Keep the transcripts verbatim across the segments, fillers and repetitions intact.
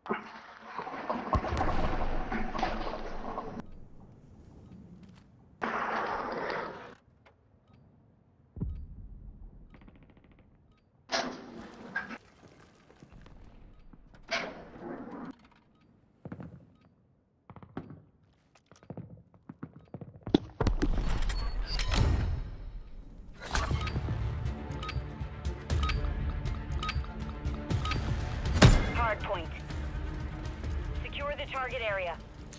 Point. Secure the target area.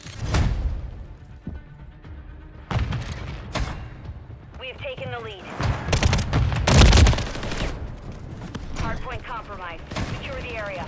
We have taken the lead. Hardpoint compromised. Secure the area.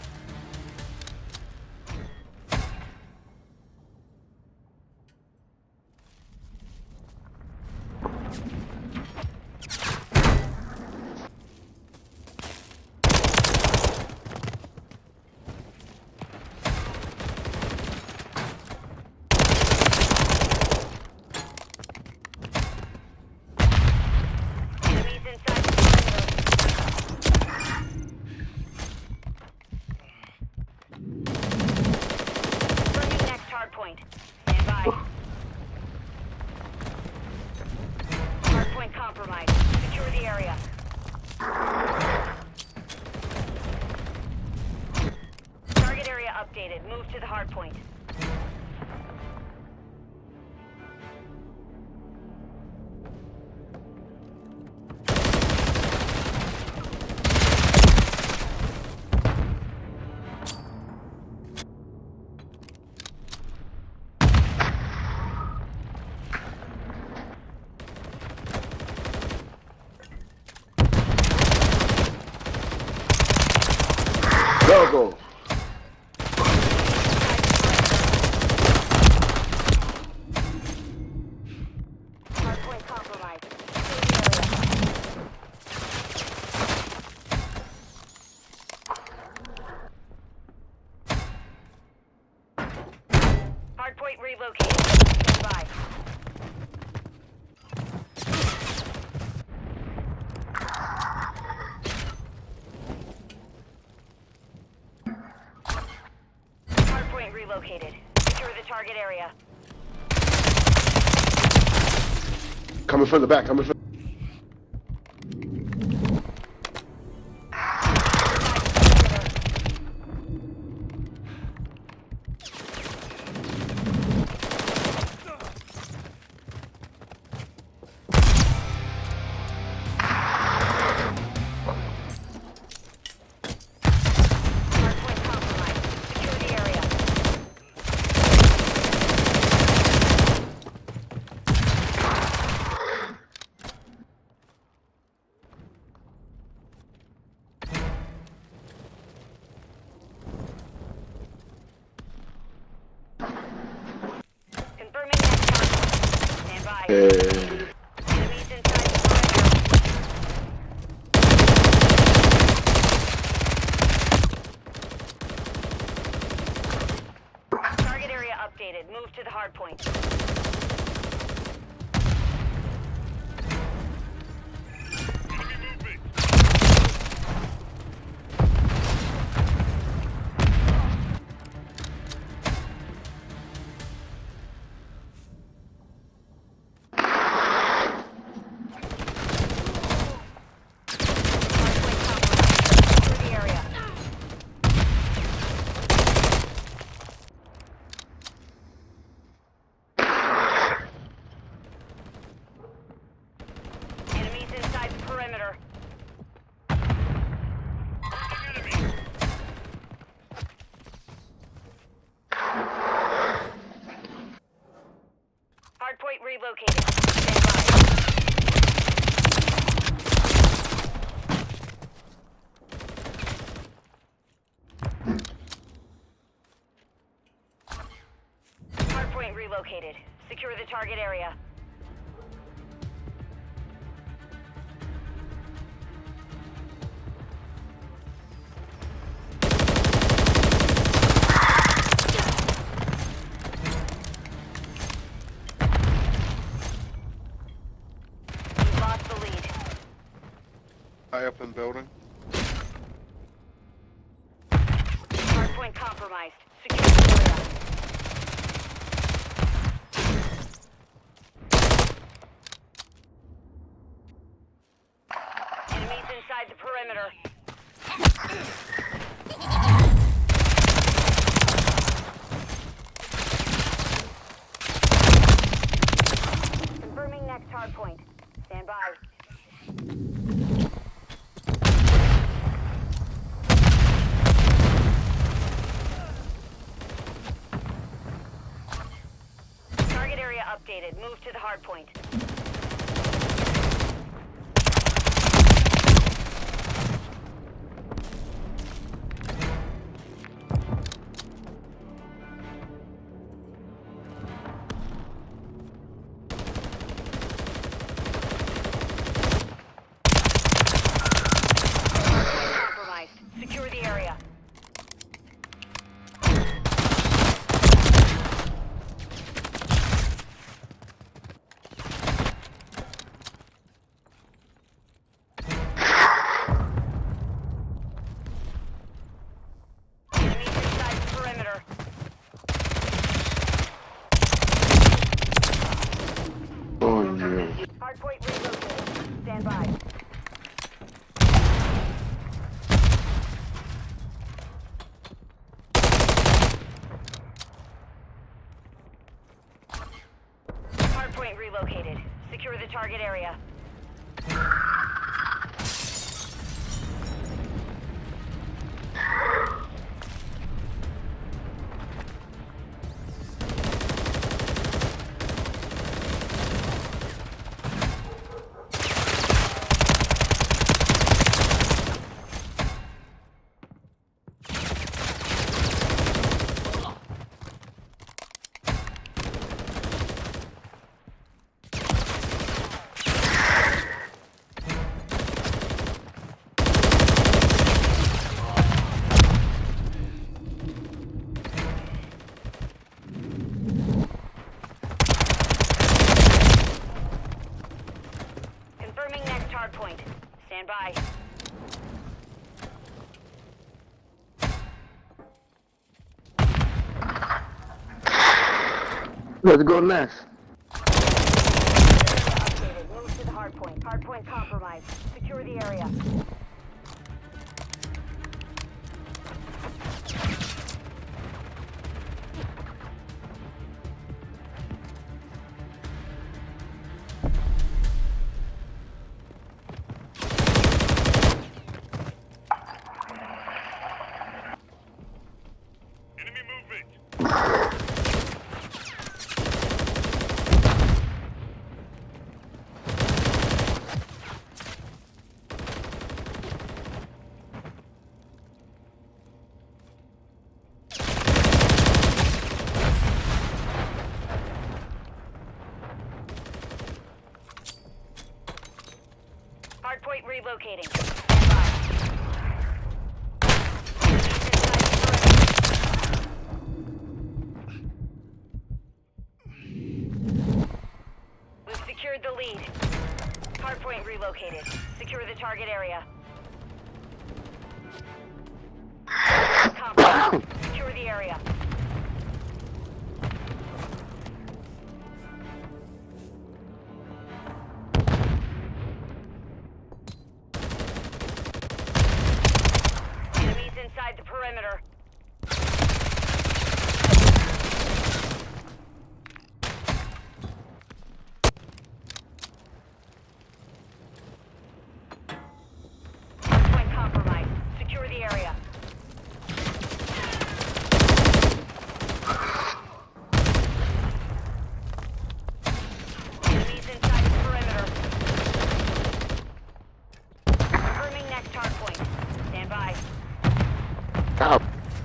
Point. Stand by. Hardpoint compromised. Secure the area. Target area updated. Move to the hardpoint. Go, go. Hardpoint compromised. Hardpoint relocated. Stand by. Relocated. Secure the target area. Coming from the back, coming from Uh, Enemies inside the perimeter. Target area updated. Move to the hard point. Perimeter. Hardpoint relocated. Stand by. Hardpoint relocated. Secure the target area. High up in building. Hardpoint Hardpoint compromised. Secure the area. Enemies inside the perimeter. Confirming next hardpoint. Stand by. Target area updated. Move to the hardpoint. Secure the area. Enemies inside the perimeter. Oh, yeah. Hardpoint relocated. Stand by. Hardpoint relocated. Secure the target area. Confirming next hardpoint. Stand by. Let's go next. Updated. Move to the hardpoint. Hardpoint compromised. Secure the area. Enemy movement. Hardpoint relocating. Stand by. Enemies inside the perimeter. We've secured the lead. Hardpoint relocated. Secure the target area. Compromised. Secure the area. Enemies inside the perimeter. Hardpoint compromised. Secure the area. Enemies inside the perimeter. Confirming next hardpoint. Stand by. Out.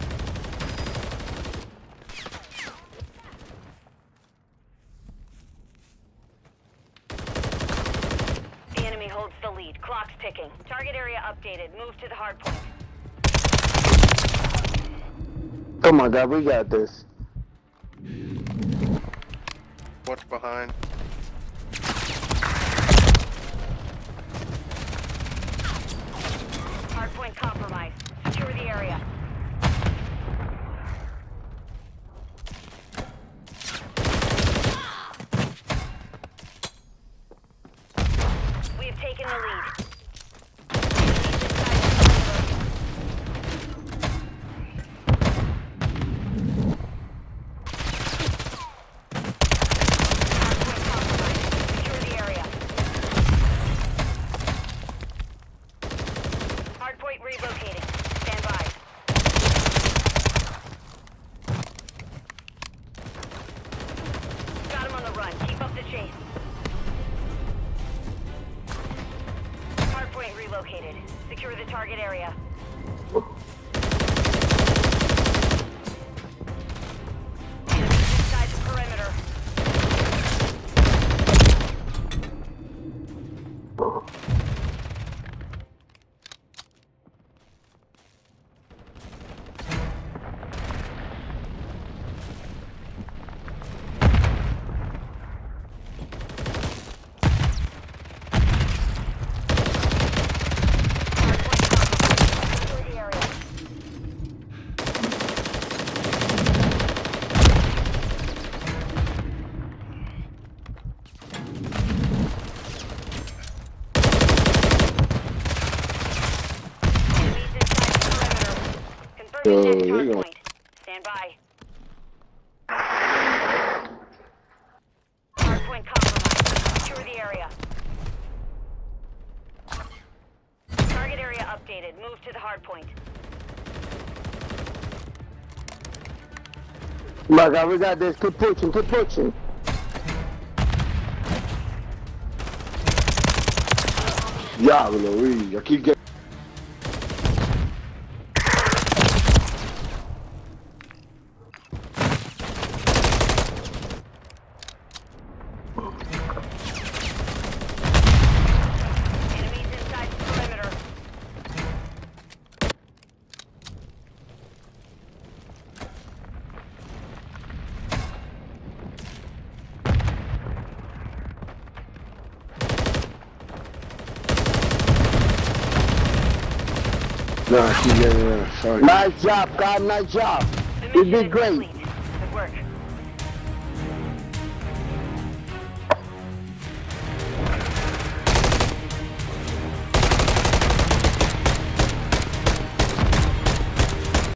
The enemy holds the lead. Clock's ticking. Target area updated. Move to the hardpoint. Oh my God, we got this. What's behind? Hardpoint compromised. Secure the area. to Oh, next they hard gonna- point. Stand by. Hard point compromised. Secure the area. Target area updated. Move to the hard point. My God, we got this. Keep pushing, keep pushing. Diablo, Luis. I keep getting. Enemies inside the perimeter. Nah, I keep getting. Uh, sorry. Nice job, God, nice job. The You mission did is great. complete. Good work.